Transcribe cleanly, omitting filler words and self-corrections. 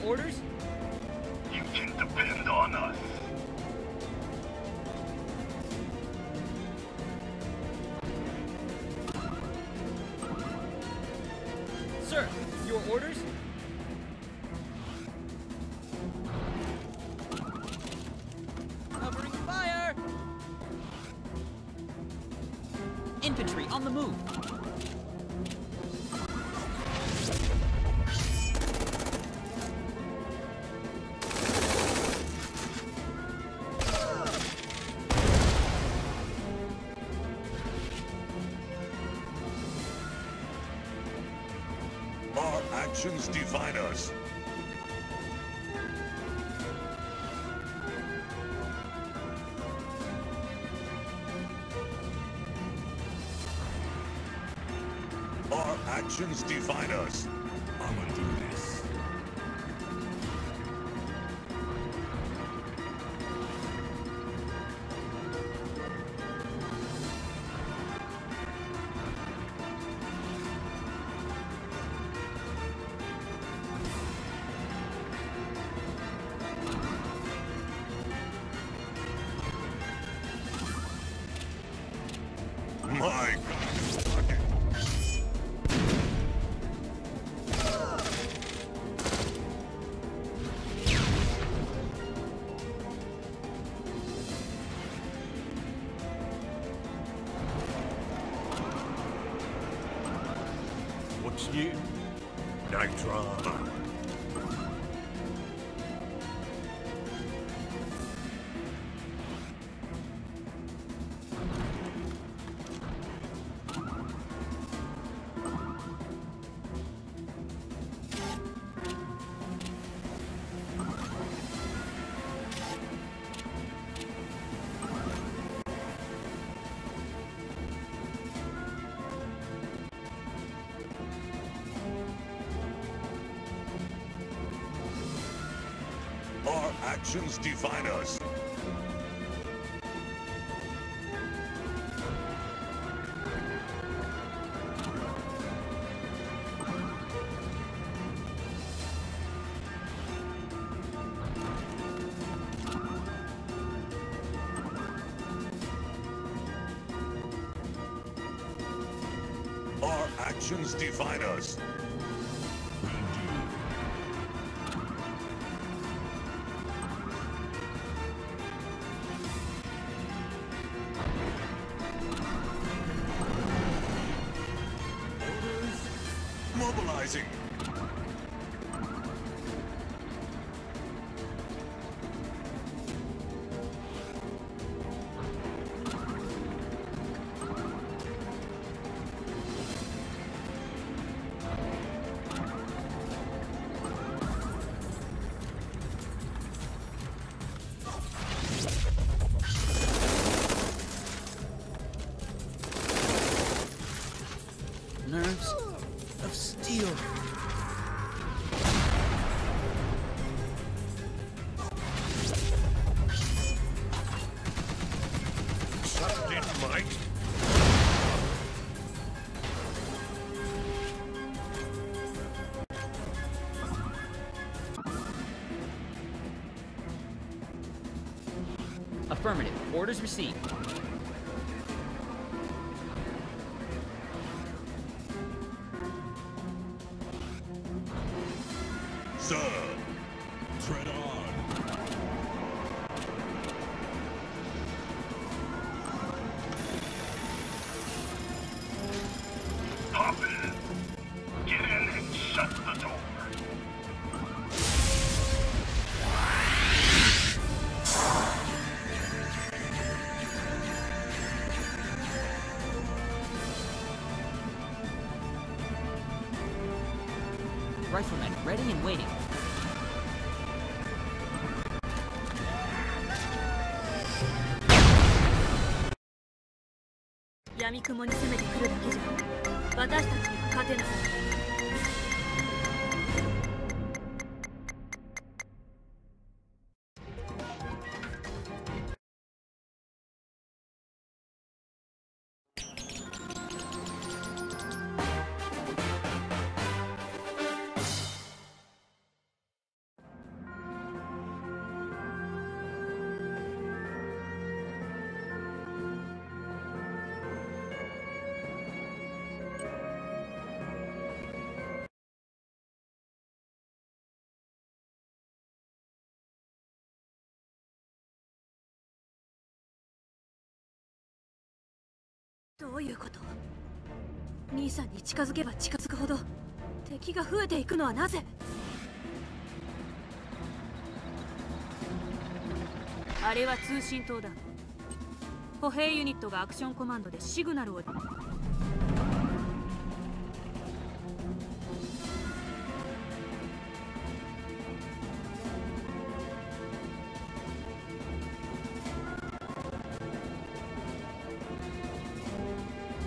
orders? You can depend on us. Sir, your orders? Covering fire! Infantry on the move! Our actions define us. Our actions define us. I'ma do this. My God. What's new? No drama. Our actions define us. Our actions define us. Mobilizing. Nerves of steel. Sucked in, Mike. Affirmative. Orders received. Sir, tread on. Hop in. Get in and shut the door. Riflemen ready and waiting. 闇雲に攻めてくるだけじゃ私たちには勝てない。 どういうこと？兄さんに近づけば近づくほど敵が増えていくのはなぜ？あれは通信塔だ。歩兵ユニットがアクションコマンドでシグナルを